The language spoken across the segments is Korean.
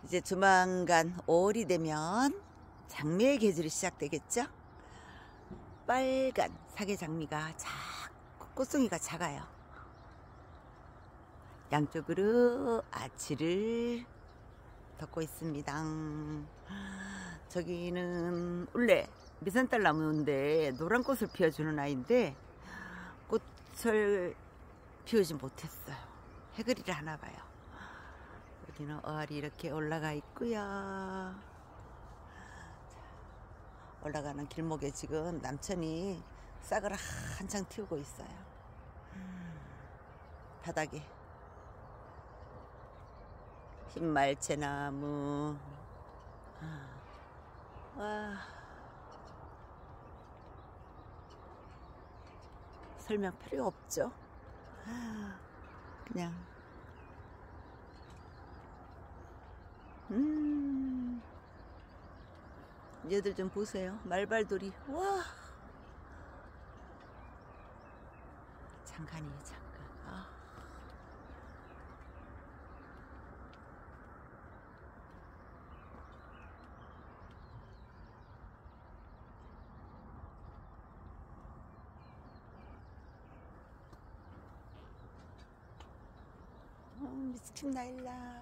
이제 조만간 5월이 되면 장미의 계절이 시작되겠죠? 빨간 사계장미가 꽃송이가 작아요. 양쪽으로 아치를 덮고 있습니다. 저기는 원래 미산딸 나무인데 노란 꽃을 피워주는 아이인데 꽃을 피우지 못했어요. 해그리를 하나 봐요. 여기는 어알이 이렇게 올라가 있고요. 올라가는 길목에 지금 남천이 싹을 한창 틔우고 있어요. 바닥에 흰말채나무. 와, 설명 필요 없죠. 그냥 얘들 좀 보세요. 말발돌이. 와, 잠깐이에요, 잠깐. 미스킨 라일락.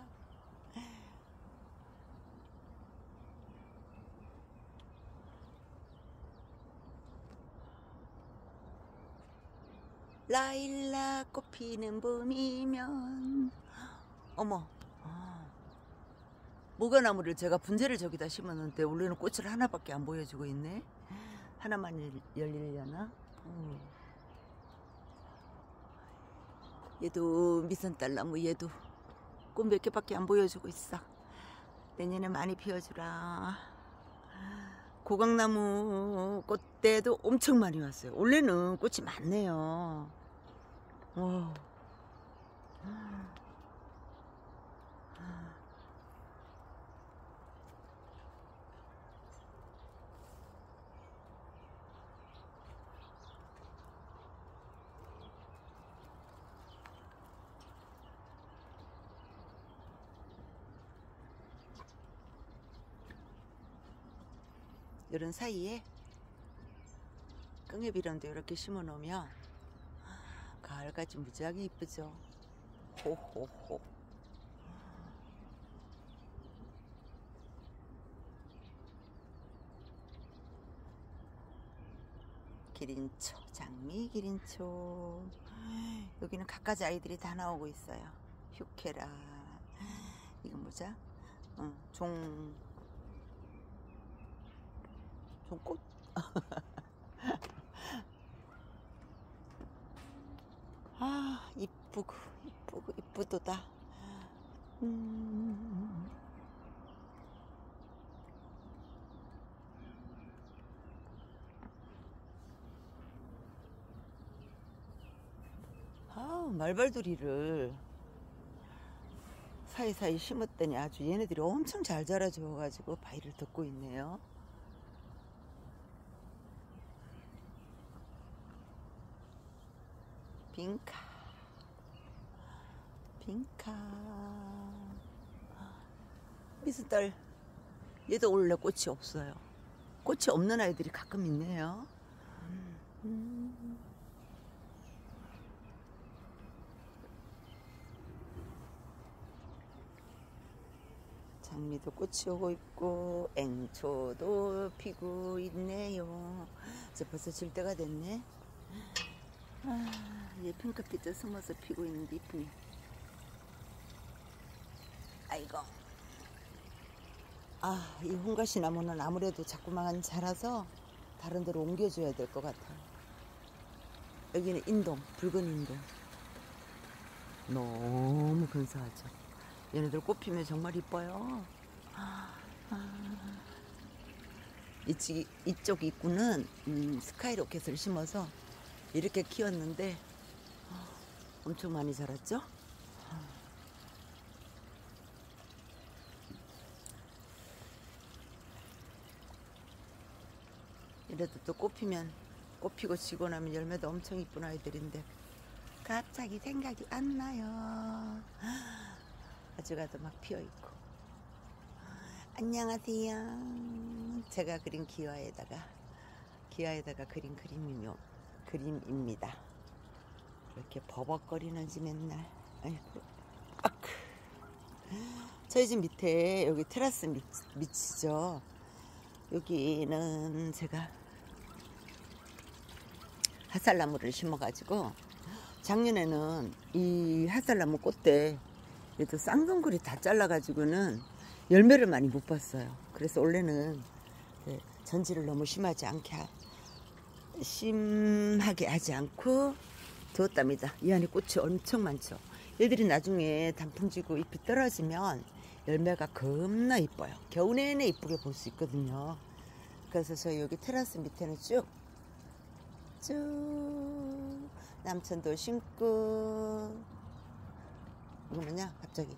라일락 꽃 피는 봄이면. 어머, 모가나무를 제가 분재를 저기다 심었는데 원래는 꽃을 하나밖에 안 보여주고 있네. 하나만 열리려나? 얘도 미선딸나무, 얘도 꽃 몇 개밖에 안 보여주고 있어. 내년에 많이 피워주라. 고강나무 꽃대도 엄청 많이 왔어요. 원래는 꽃이 많네요. 와. 이런 사이에 끙해비련도 이렇게 심어 놓으면 가을같이 무지하게 이쁘죠. 호호호. 기린초, 장미 기린초. 여기는 갖가지 아이들이 다 나오고 있어요. 휴케라. 이건 뭐죠? 종꽃? 아, 이쁘도다. 말발두리를 사이사이 심었더니 아주 얘네들이 엄청 잘 자라줘가지고 바위를 덮고 있네요. 빈카. 미스딸 얘도 원래 꽃이 없어요. 꽃이 없는 아이들이 가끔 있네요. 장미도 꽃이 오고 있고 앵초도 피고 있네요. 이제 벌써 질 때가 됐네. 얘 핑크빛도 숨어서 피고 있는데 이쁘네. 아이고. 이 홍가시 나무는 아무래도 자꾸만 자라서 다른 데로 옮겨줘야 될 것 같아요. 여기는 인동, 붉은 인동. 너무 근사하죠. 얘네들 꽃 피면 정말 이뻐요. 이쪽 입구는 스카이로켓을 심어서 이렇게 키웠는데 엄청 많이 자랐죠? 이래도 또 꽃 피고 지고 나면 열매도 엄청 이쁜 아이들인데 갑자기 생각이 안 나요. 아주가도 막 피어 있고. 안녕하세요. 제가 그린 기와에다가 그린 그림입니다. 이렇게 버벅거리는지 맨날. 아이고. 아크. 저희 집 밑에 여기 테라스 밑이죠. 여기는 제가 핫살나무를 심어가지고 작년에는 이 핫살나무 꽃대 얘도 쌍둥그리 다 잘라가지고는 열매를 많이 못 봤어요. 그래서 올해는 전지를 너무 심하게 하지 않고 두었답니다. 이 안에 꽃이 엄청 많죠. 얘들이 나중에 단풍 지고 잎이 떨어지면 열매가 겁나 이뻐요. 겨우 내내 이쁘게 볼 수 있거든요. 그래서 저희 여기 테라스 밑에는 쭉 남천도 심고, 이거 뭐냐 갑자기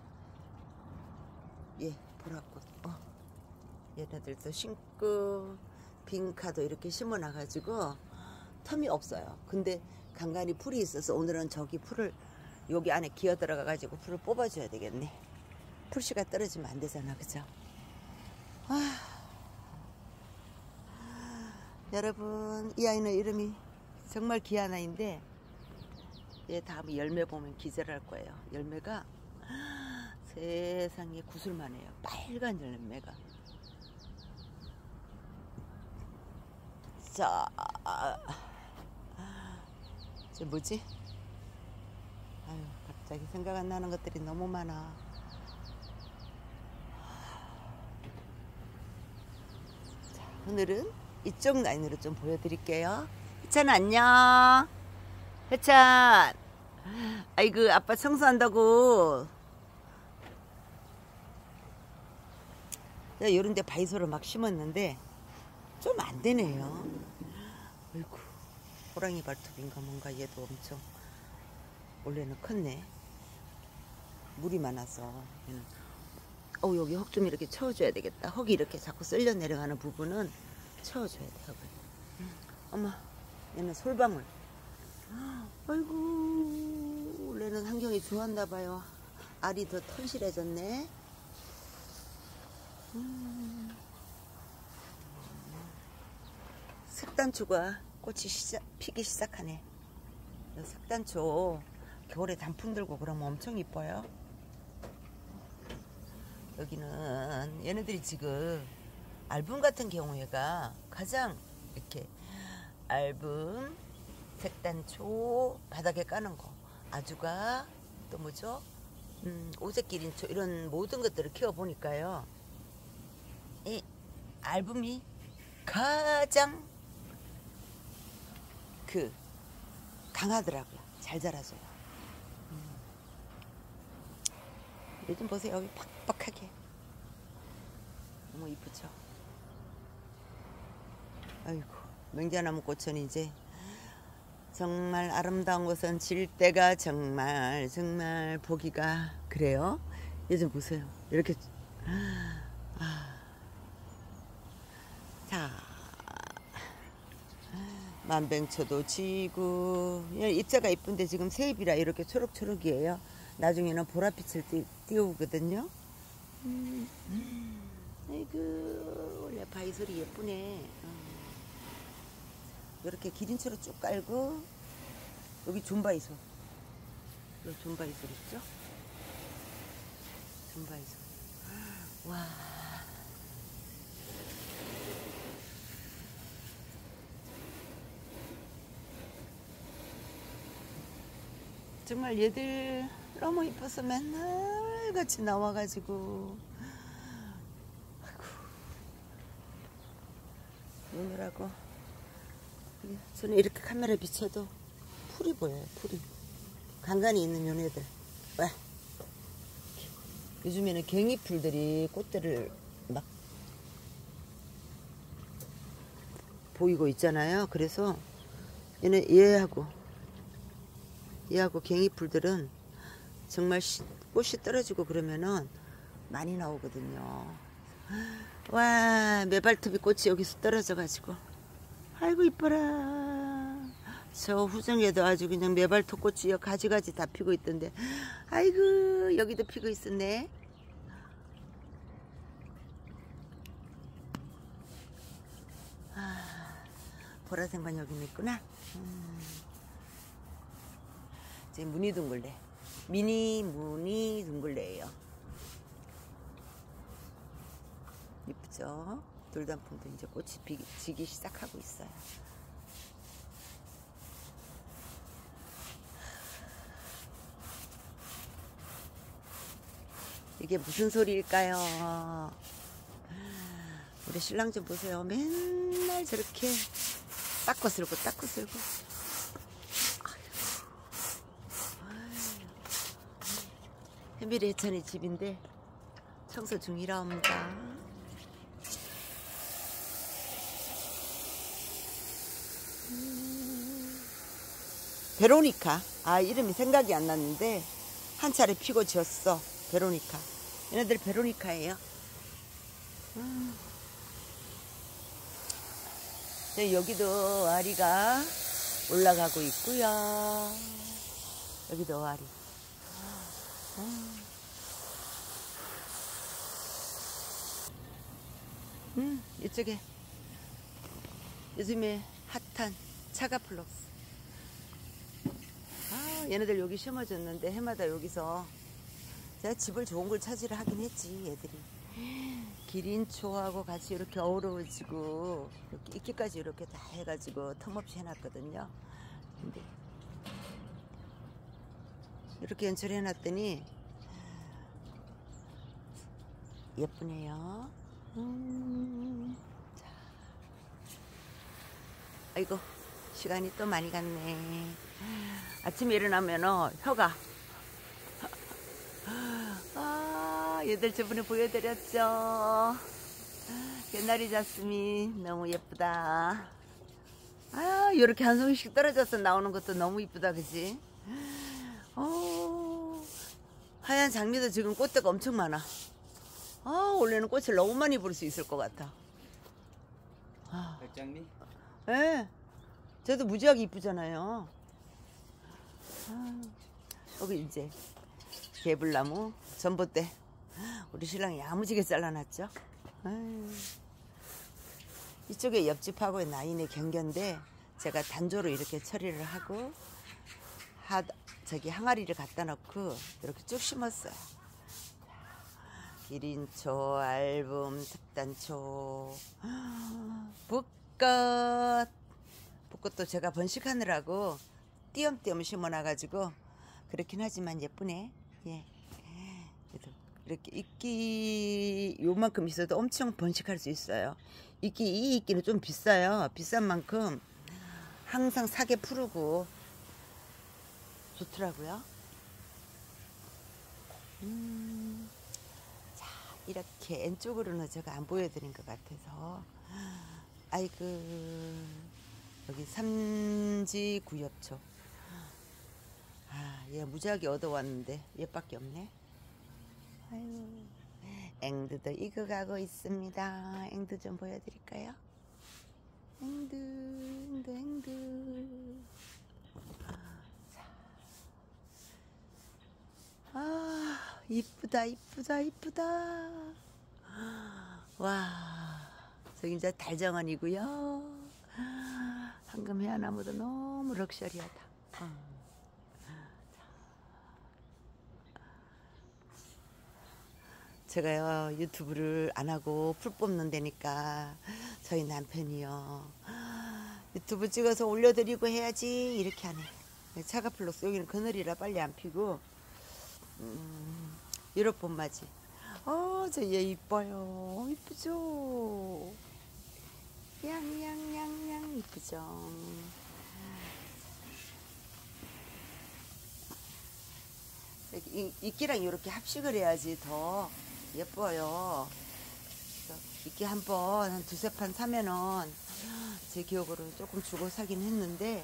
보라꽃 얘네들도 심고, 빈카도 이렇게 심어 놔가지고 텀이 없어요. 근데 간간히 풀이 있어서 오늘은 저기 풀을 여기 안에 기어 들어가 가지고 풀을 뽑아줘야 되겠네. 풀씨가 떨어지면 안 되잖아, 그죠? 여러분, 이 아이는 이름이 정말 귀한 아이인데 얘 다음에 열매 보면 기절할 거예요. 열매가 세상에 구슬만해요. 빨간 열매가. 자, 저 뭐지? 아유, 갑자기 생각 안 나는 것들이 너무 많아. 자, 오늘은 이쪽 라인으로 좀 보여드릴게요. 혜찬 안녕. 혜찬, 아이고 아빠 청소한다고. 내가 요런데 바이소를 막 심었는데 좀 안 되네요. 아이고, 호랑이 발톱인가 뭔가. 얘도 엄청 원래는 컸네. 물이 많아서 얘는. 여기 흙 좀 이렇게 채워줘야 되겠다. 흙이 이렇게 자꾸 쓸려 내려가는 부분은 채워줘야 돼. 흙을. 엄마, 얘는 솔방울. 아이고, 원래는 환경이 좋았나 봐요. 알이 더 털실해졌네. 색단초가 꽃이 피기 시작하네. 색단초 겨울에 단풍 들고 그러면 엄청 이뻐요. 여기는 얘네들이 지금 알분 같은 경우에가 가장 이렇게 알분, 색단초, 바닥에 까는 거, 아주가, 또 뭐죠? 오색기린초, 이런 모든 것들을 키워보니까요, 이 알분이 가장 강하더라고요. 잘 자라줘요. 요즘 보세요. 여기 팍팍하게 너무 이쁘죠. 아이고, 명자나무 꽃은 이제 정말 아름다운 곳은 질 때가 정말 보기가 그래요. 요즘 보세요. 이렇게. 자, 만병초도 지고, 입자가 이쁜데 지금 새잎이라 이렇게 초록초록이에요. 나중에는 보랏빛을 띄우거든요. 아이고, 원래 바이솔이 예쁘네. 이렇게 기린초로 쭉 깔고, 여기 존바이솔. 여기 존바이솔 있죠? 존바이솔. 와. 정말 얘들 너무 이뻐서 맨날 같이 나와가지고, 아이고, 노느라고. 저는 이렇게 카메라 비춰도 풀이 보여요. 풀이 간간히 있는 요네들. 와, 요즘에는 갱이풀들이 꽃들을 막 보이고 있잖아요. 그래서 얘하고 갱이풀들은 정말 꽃이 떨어지고 그러면은 많이 나오거든요. 와, 메발톱이 꽃이 여기서 떨어져 가지고, 아이고 이뻐라. 저 후정에도 아주 그냥 메발톱 꽃이 가지가지 다 피고 있던데, 아이고 여기도 피고 있었네. 보라색만 여기 있구나. 이제 무늬 둥글레. 미니 무늬 둥글레예요. 이쁘죠? 돌단풍도 이제 꽃이 지기 시작하고 있어요. 이게 무슨 소리일까요? 우리 신랑 좀 보세요. 맨날 저렇게 닦고 쓸고 닦고 쓸고. 현빈이 해찬이 집인데 청소 중이라 합니다. 베로니카. 아, 이름이 생각이 안 났는데 한 차례 피고 지었어. 베로니카. 얘네들 베로니카예요. 여기도 아리가 올라가고 있고요. 여기도 아리. 이쪽에 요즘에 핫한 차가플럭스. 아, 얘네들 여기 심어줬는데 해마다 여기서 제가 집을 좋은 걸 찾으려 하긴 했지. 얘들이 기린초하고 같이 이렇게 어우러지고 이렇게 이끼까지 이렇게 다 해가지고 틈없이 해놨거든요. 근데 이렇게 연출해 놨더니 예쁘네요. 자. 아이고, 시간이 또 많이 갔네. 아침에 일어나면 혀가 얘들 저번에 보여드렸죠. 개나리 자스민 너무 예쁘다. 아, 이렇게 한 송이씩 떨어져서 나오는 것도 너무 이쁘다, 그지? 하얀 장미도 지금 꽃대가 엄청 많아. 원래는 꽃을 너무 많이 볼 수 있을 것 같아. 백장미? 예. 저도 무지하게 이쁘잖아요. 여기 이제 개불나무, 전봇대. 우리 신랑이 야무지게 잘라놨죠. 이쪽에 옆집하고의 나인의 경계인데 제가 단조로 이렇게 처리를 하고 저기 항아리를 갖다 놓고 이렇게 쭉 심었어요. 기린초, 알봄, 탑단초, 붓꽃도 제가 번식하느라고 띄엄띄엄 심어놔가지고 그렇긴 하지만 예쁘네. 예. 그래도 이렇게 이끼 요만큼 있어도 엄청 번식할 수 있어요. 이 이끼는 좀 비싸요. 비싼 만큼 항상 사계 푸르고 좋더라고요. 자, 이렇게 왼쪽으로는 제가 안 보여드린 것 같아서. 아이고, 여기 삼지 구엽초. 얘 무지하게 얻어왔는데 얘밖에 없네. 아유, 앵두도 익어가고 있습니다. 앵두 좀 보여드릴까요? 앵두. 이쁘다. 와, 저기 이제 달정원이고요. 황금 해안나무도 너무 럭셔리하다. 제가요 유튜브를 안 하고 풀 뽑는 데니까 저희 남편이요 유튜브 찍어서 올려드리고 해야지 이렇게 하네. 차가플럭스 여기는 그늘이라 빨리 안 피고 유럽 봄맞이. 저 얘 이뻐요. 이쁘죠? 양 이쁘죠? 이끼랑 이렇게 합식을 해야지 더 예뻐요. 이끼 한 두세 판 사면은 제 기억으로 조금 주고 사긴 했는데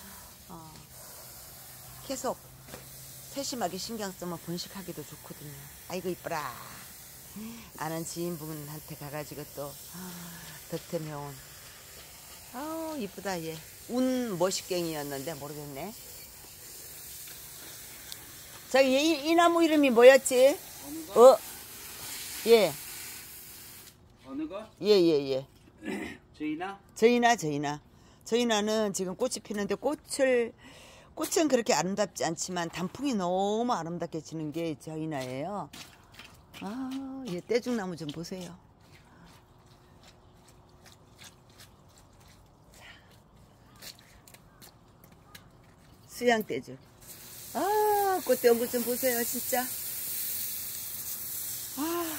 계속 세심하게 신경 쓰면 번식하기도 좋거든요. 아이고 이뻐라. 아는 지인분한테 가가지고 또 덕태면 이쁘다. 얘 운 머시갱이였는데 모르겠네. 저기 이 나무 이름이 뭐였지? 어느 거? 예. 어느 거? 예. 저희나? 저희나. 저희 나는 지금 꽃이 피는데 꽃은 그렇게 아름답지 않지만 단풍이 너무 아름답게 지는 게 저희 나예요. 아, 얘 떼죽나무 좀 보세요. 수양 떼죽. 아, 꽃대 연구 좀 보세요, 진짜. 아,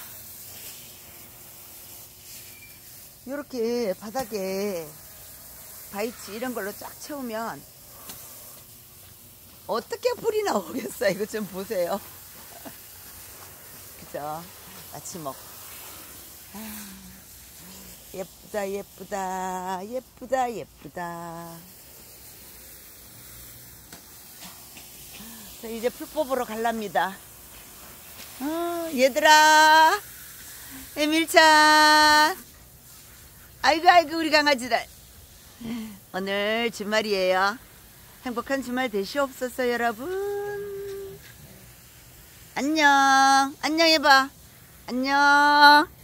요렇게 바닥에 바이치 이런 걸로 쫙 채우면 어떻게 불이 나오겠어. 이거 좀 보세요. 그죠? 마치 뭐 예쁘다 예쁘다 예쁘다 예쁘다. 자, 이제 풀 뽑으러 갈랍니다. 얘들아, 밀찬, 아이고 아이고 우리 강아지들. 오늘 주말이에요. 행복한 주말 되시옵소서 여러분. 안녕. 안녕 해봐. 안녕.